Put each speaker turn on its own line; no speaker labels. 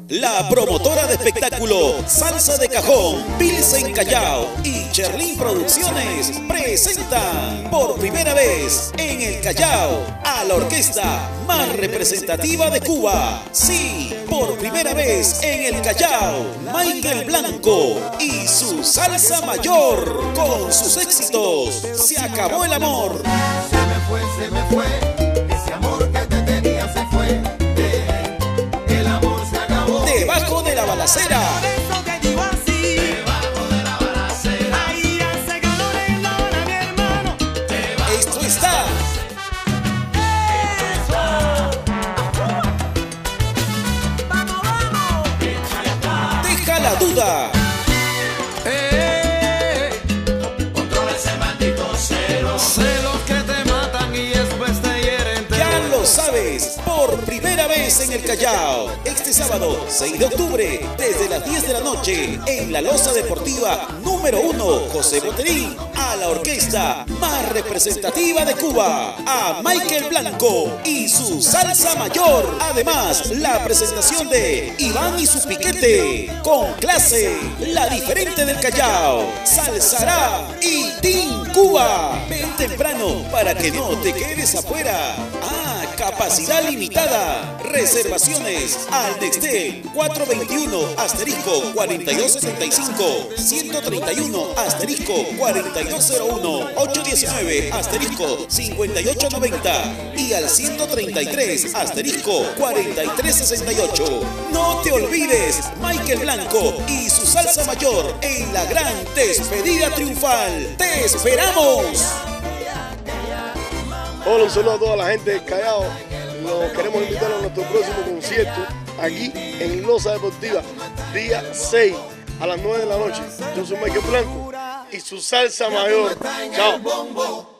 La promotora de espectáculo Salsa de Cajón, Pilsen Callao y Cherlin Producciones presentan por primera vez en el Callao a la orquesta más representativa de Cuba. Sí, por primera vez en el Callao, Michael Blanco y su Salsa Mayor con sus éxitos Se acabó el amor.
Se me fue, ese amor que te tenía se fue. El amor se acabó.
Debajo de la balacera. Esto está. Deja la duda.
Controla ese maldito celo. Celos que te matan y después te hieren.
Ya lo sabes, por primera vez en el Callao, este sábado 6 de octubre, desde las 10 de la noche, en la Loza Deportiva número 1, José Boterín, a la orquesta más representativa de Cuba, a Michael Blanco y su Salsa Mayor. Además, la presentación de Iván y su Piquete, con clase, la diferente del Callao, Salsará y Team Cuba. Ven temprano para que no te quedes afuera. Capacidad limitada. Reservaciones al Nextel 421-4275 131-4201 819-5890 y al 133-4368. No te olvides, Michael Blanco y su Salsa Mayor en la gran despedida triunfal. ¡Te esperamos!
Hola, un saludo a toda la gente del Callao. Los queremos invitar a nuestro próximo concierto aquí en Loza Deportiva, día 6 a las 9 de la noche. Yo soy Michael Blanco y su Salsa Mayor. Chao.